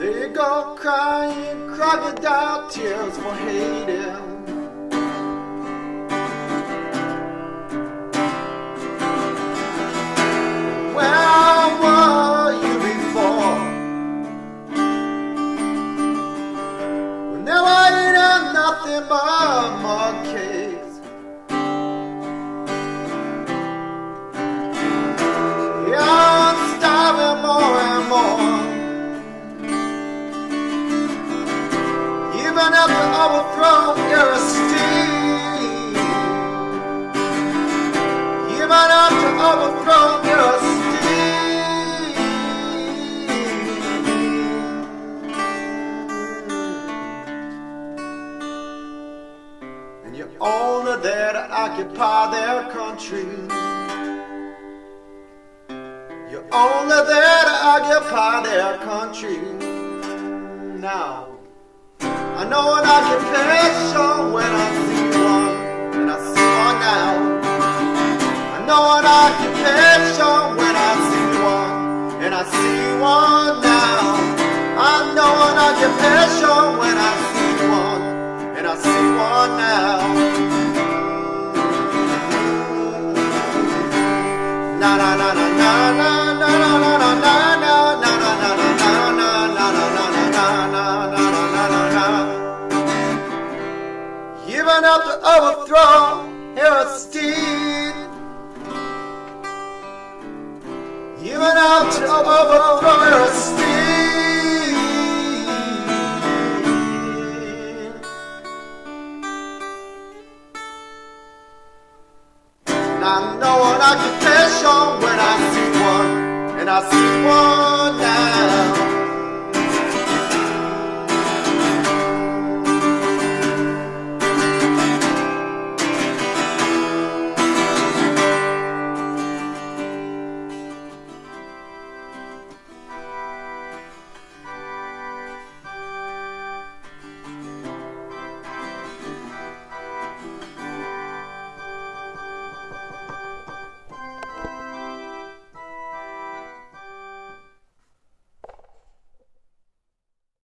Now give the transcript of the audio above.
There you go, crying crocodile tears for hating. Where were you before? When there ain't nothing but mud cakes. Yeah, I'm starving more and more. Even after overthrow your esteem. Even after overthrow your esteem. And you're only there to occupy their country. You're only there to occupy their country. Now I know an occupation when I see one, and I see one now. I know an occupation when I see one, and I see one now. I know an occupation when I see one, and I see one now. Na na na na na na na na na na na na na na na na. Even after overthrow Aristide, even after overthrow Aristide, and I know an occupation when I see one, and I see one now.